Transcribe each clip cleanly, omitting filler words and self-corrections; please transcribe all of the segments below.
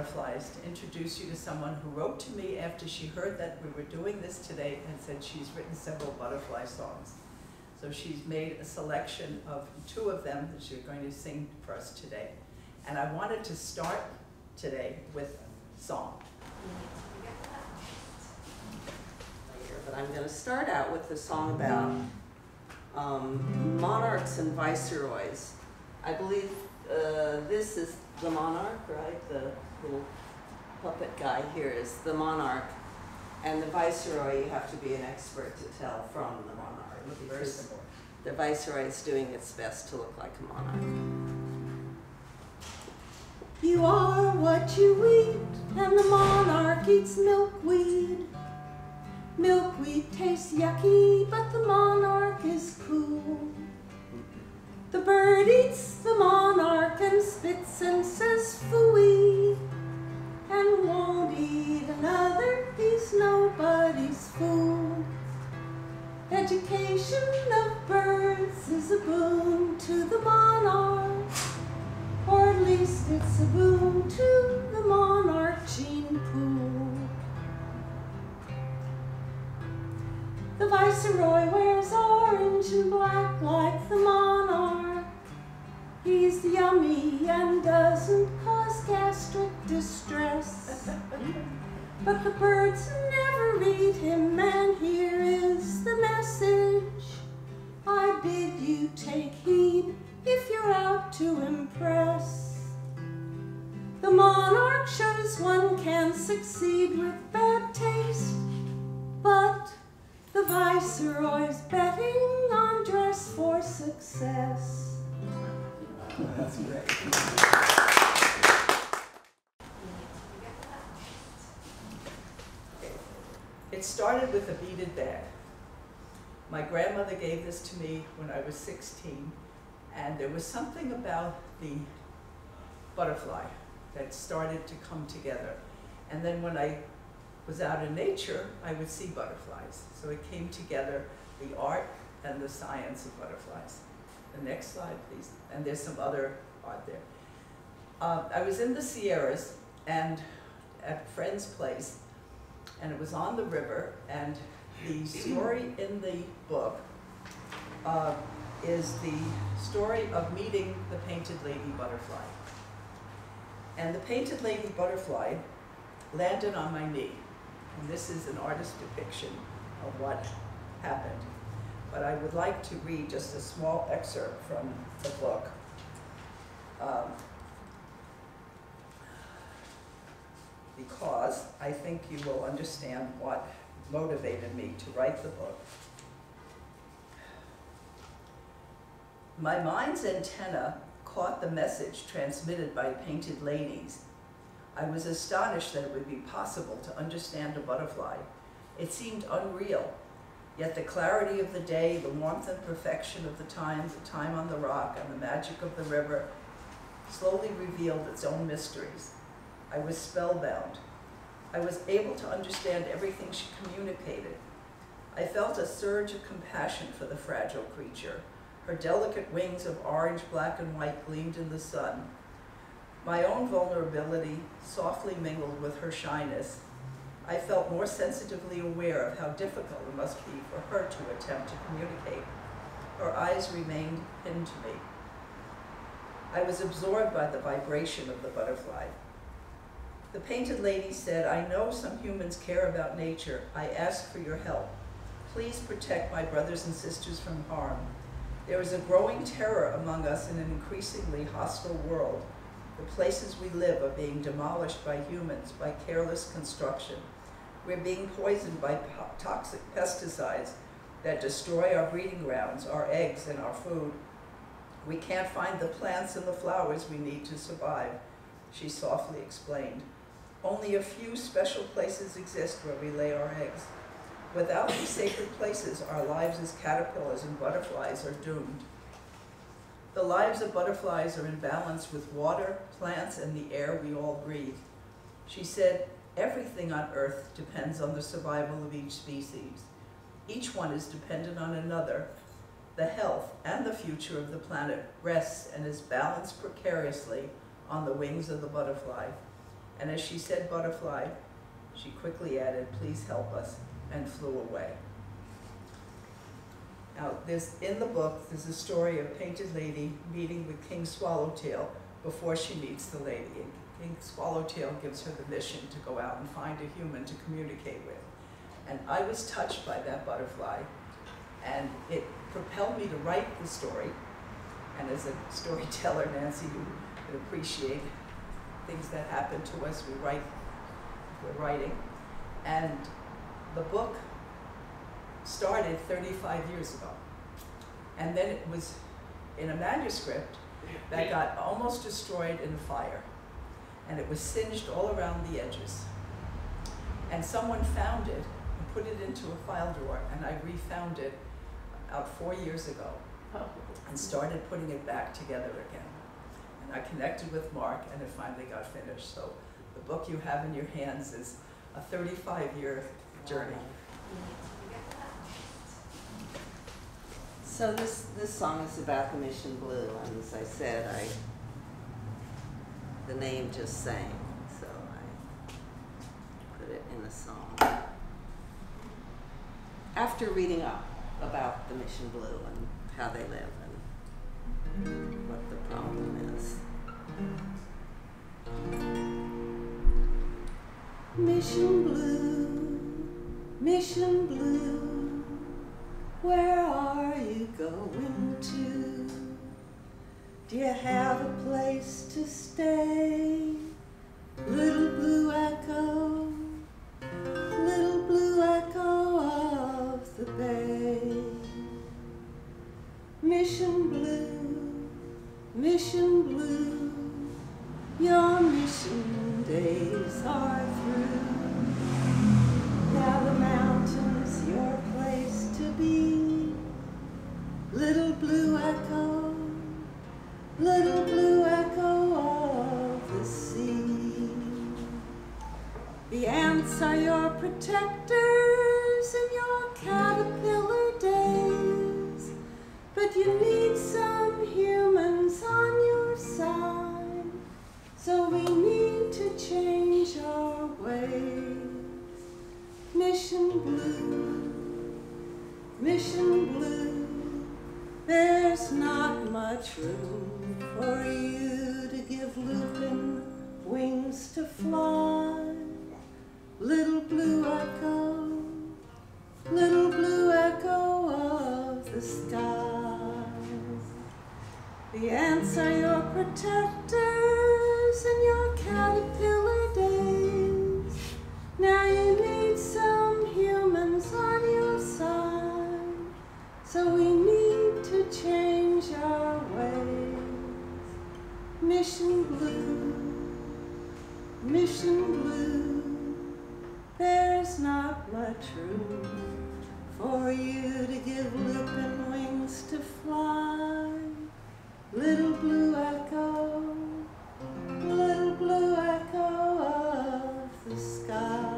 butterflies to introduce you to someone who wrote to me after she heard that we were doing this today and said she's written several butterfly songs. So she's made a selection of 2 of them that she's going to sing for us today. And I wanted to start today with song. But I'm going to start out with the song about monarchs and viceroys. I believe this is the monarch, right? The little puppet guy here is the monarch. And the viceroy, you have to be an expert to tell from the monarch. Because the viceroy is doing its best to look like a monarch. You are what you eat, and the monarch eats milkweed. Milkweed tastes yucky, but the monarch is cool. The bird eats the monarch and spits and says phooey, and won't eat another, he's nobody's fool. Education of birds is a boon to the monarch, or at least it's a boon to the monarch gene pool. The viceroy wears orange and black like the monarch. He's yummy and doesn't cause gastric distress. But the birds never eat him, and here is the message. I bid you take heed if you're out to impress. The monarch shows one can succeed with bad taste, but the viceroy's betting on dress for success. That's great. It started with a beaded bag. My grandmother gave this to me when I was 16, and there was something about the butterfly that started to come together. And then when I was out in nature, I would see butterflies. So it came together, the art and the science of butterflies. The next slide, please. And there's some other art there. I was in the Sierras and at a friend's place, and it was on the river, and the story in the book is the story of meeting the painted lady butterfly. And the painted lady butterfly landed on my knee. And this is an artist's depiction of what happened. But I would like to read just a small excerpt from the book. Because I think you will understand what motivated me to write the book. My mind's antenna caught the message transmitted by painted ladies. I was astonished that it would be possible to understand a butterfly. It seemed unreal, yet the clarity of the day, the warmth and perfection of the time on the rock, and the magic of the river slowly revealed its own mysteries. I was spellbound. I was able to understand everything she communicated. I felt a surge of compassion for the fragile creature. Her delicate wings of orange, black, and white gleamed in the sun. My own vulnerability softly mingled with her shyness. I felt more sensitively aware of how difficult it must be for her to attempt to communicate. Her eyes remained pinned to me. I was absorbed by the vibration of the butterfly. The painted lady said, "I know some humans care about nature. I ask for your help. Please protect my brothers and sisters from harm. There is a growing terror among us in an increasingly hostile world. The places we live are being demolished by humans, by careless construction. We're being poisoned by toxic pesticides that destroy our breeding grounds, our eggs, and our food. We can't find the plants and the flowers we need to survive," she softly explained. "Only a few special places exist where we lay our eggs. Without these sacred places, our lives as caterpillars and butterflies are doomed. The lives of butterflies are in balance with water, plants, and the air we all breathe." She said, "Everything on Earth depends on the survival of each species. Each one is dependent on another. The health and the future of the planet rests and is balanced precariously on the wings of the butterfly. And as she said butterfly, she quickly added, please help us, and flew away. Now, in the book, there's a story of Painted Lady meeting with King Swallowtail before she meets the lady. And King Swallowtail gives her the mission to go out and find a human to communicate with. And I was touched by that butterfly, and it propelled me to write the story. And as a storyteller, Nancy, who would appreciate things that happen to us, we're writing. And the book started 35 years ago. And then it was in a manuscript that got almost destroyed in a fire. And it was singed all around the edges. And someone found it and put it into a file drawer, and I refound it about 4 years ago and started putting it back together again. And I connected with Mark, and it finally got finished. So the book you have in your hands is a 35-year journey. So this song is about the Mission Blue, and as I said, the name just sang, so I put it in a song. After reading up about the Mission Blue and how they live and what the problem is. Mission Blue, where are you going to? Do you have a place to stay? Little blue echo of the bay. Mission Blue, your mission days are through. Now the mountain's your place to be. Little blue echo of the sea. The ants are your protectors in your caterpillar days, but you need some humans on your side, so we need to change our ways. Mission Blue, there's not much room for you to give Lupin wings to fly. Little blue echo of the skies. The ants are your protectors in your caterpillar days. Now you need some humans on your side, so we need to change our ways. Mission Blue, there's not much room for you to give Lupin wings to fly. Little blue echo of the sky.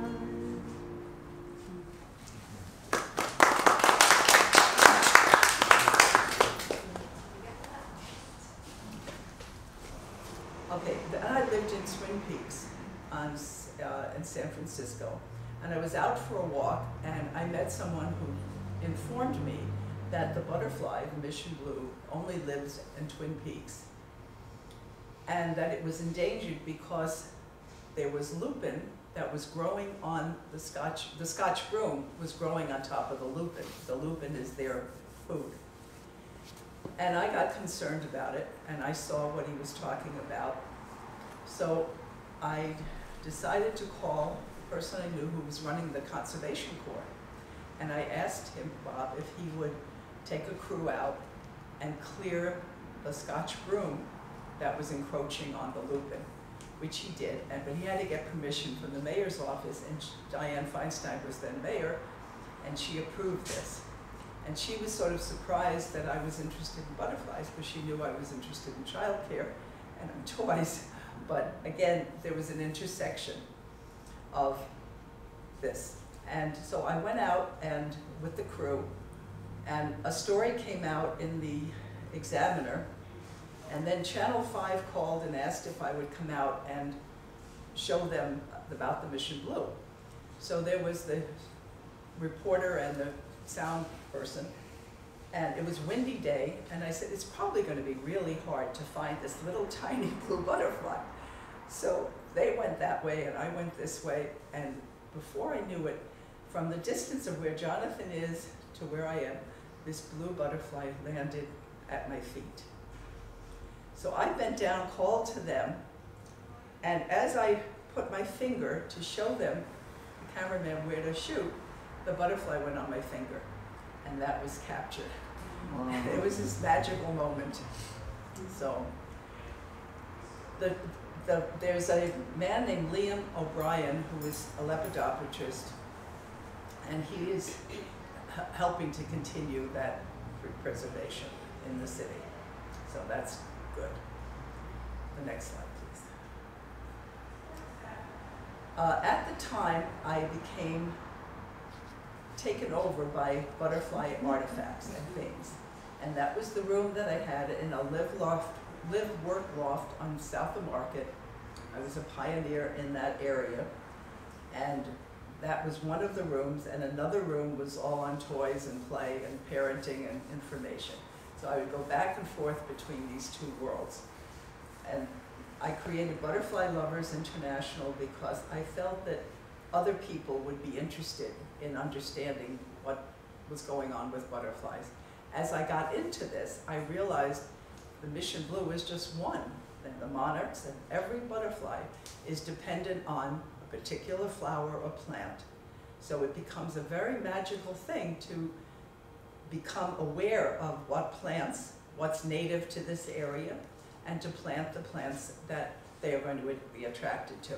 Okay, I lived in Twin Peaks in San Francisco, and I was out for a walk, and I met someone who informed me that the butterfly, the Mission Blue, only lives in Twin Peaks, and that it was endangered because there was lupin that was growing on the Scotch broom was growing on top of the lupin. The lupin is their food. And I got concerned about it, and I saw what he was talking about. So I decided to call the person I knew who was running the Conservation Corps. And I asked him, Bob, if he would take a crew out and clear the Scotch broom that was encroaching on the lupin, which he did. But he had to get permission from the mayor's office, and Dianne Feinstein was then mayor, and she approved this. And she was sort of surprised that I was interested in butterflies, because she knew I was interested in childcare and in toys. But again, there was an intersection of this. And so I went out and with the crew, and a story came out in the Examiner, and then Channel 5 called and asked if I would come out and show them about the Mission Blue. So there was the reporter and the sound person, and it was a windy day, and I said, it's probably going to be really hard to find this little tiny blue butterfly. So they went that way and I went this way, and before I knew it, from the distance of where Jonathan is to where I am, this blue butterfly landed at my feet. So I bent down, called to them, and as I put my finger to show them, the cameraman, where to shoot, the butterfly went on my finger, and that was captured. Wow. It was this magical moment. So, there's a man named Liam O'Brien who is a lepidopterist, and he is helping to continue that preservation in the city. So that's good. The next slide, please. At the time, I became taken over by butterfly artifacts and things. And that was the room that I had in a live-work loft on South of Market. I was a pioneer in that area. And that was one of the rooms, and another room was all on toys and play and parenting and information. So I would go back and forth between these two worlds. And I created Butterfly Lovers International because I felt that other people would be interested in understanding what was going on with butterflies. As I got into this, I realized the Mission Blue is just one, and the monarchs and every butterfly is dependent on a particular flower or plant. So it becomes a very magical thing to become aware of what plants, what's native to this area, and to plant the plants that they are going to be attracted to.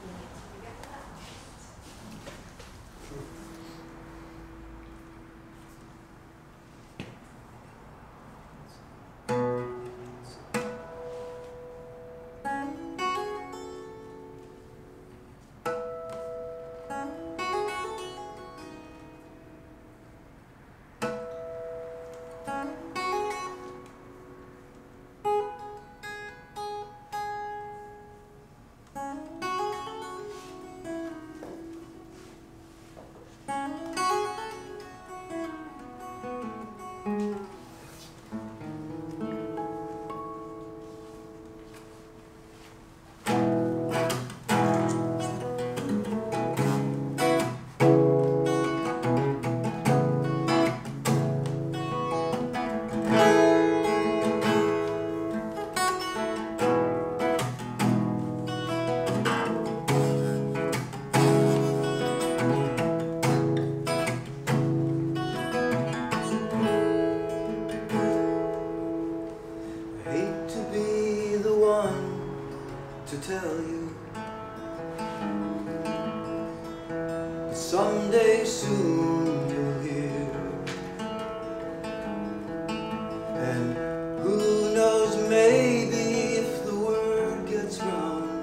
Someday soon you'll hear, and who knows, maybe if the word gets round,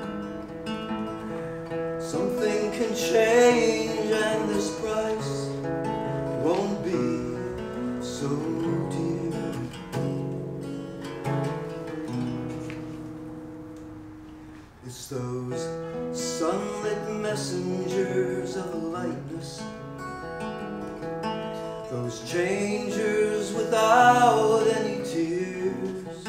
something can change and this price won't be so dear. It's those sunlit messengers of lightness, those changers without any tears,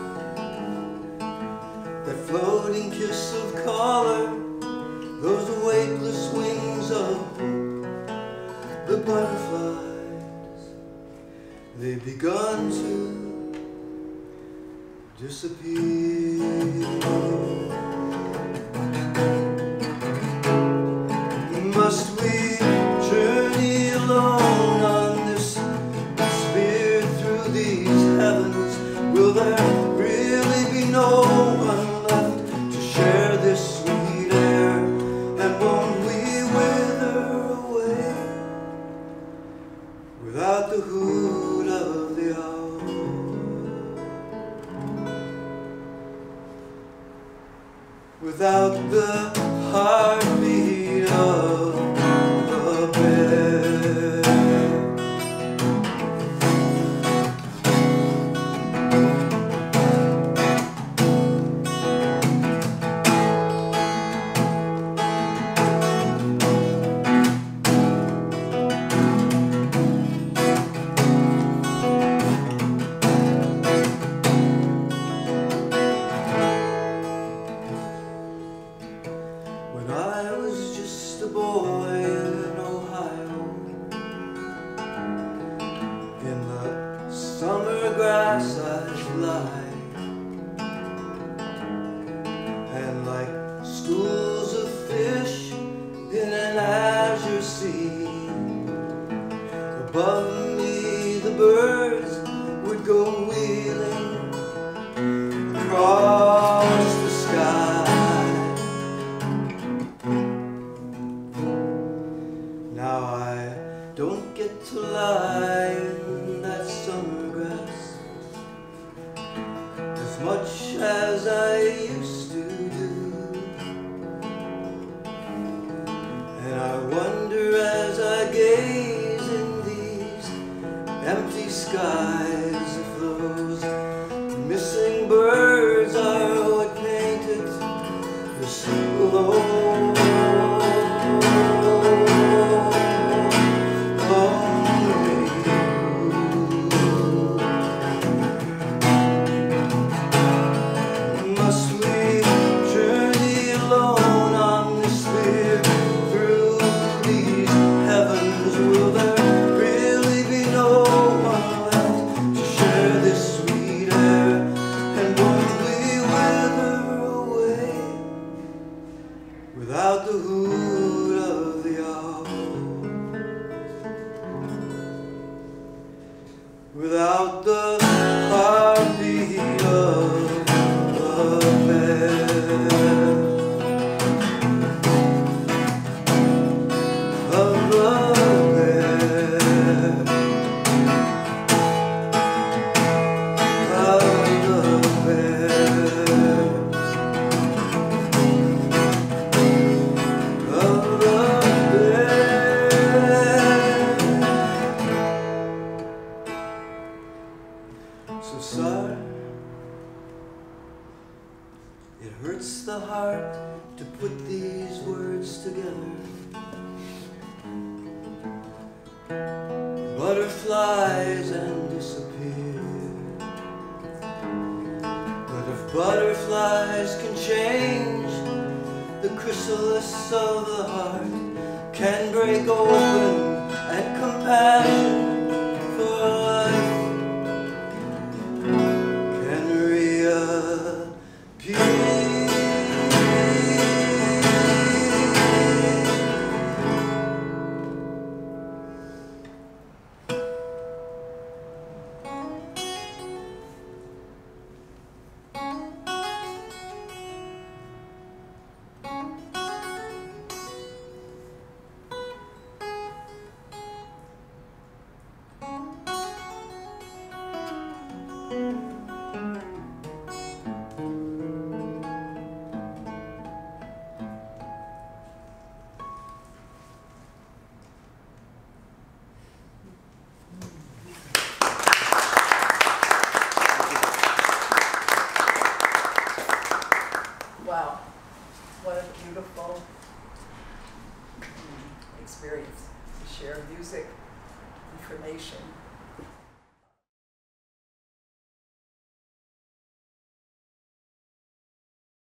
that floating kiss of color, those weightless wings of hope, the butterflies, they've begun to disappear. Must we journey alone on this sphere through these heavens? Will there really be no one left to share this sweet air? And won't we wither away without the hoot of the owl, without the heartbeat of the bear? above me the birds would go wheeling across the sky. Now I don't get to lie in that summer grass as much as I used to do, and I wonder as I gaze in these empty skies if those missing birds are what painted this lonely Must we journey alone on this sphere through these heavens? Will there really be no one left to share this sweet air? And won't we wither away without the hoot of the owl, without the heartbeat of the bear, of the bear, of the bear, of the bear. So sorry. It hurts the heart to put these words together. Butterflies and disappear. But if butterflies can change the chrysalis of the heart, can break open and compassion for life can reappear. Wow, what a beautiful experience to share music, information,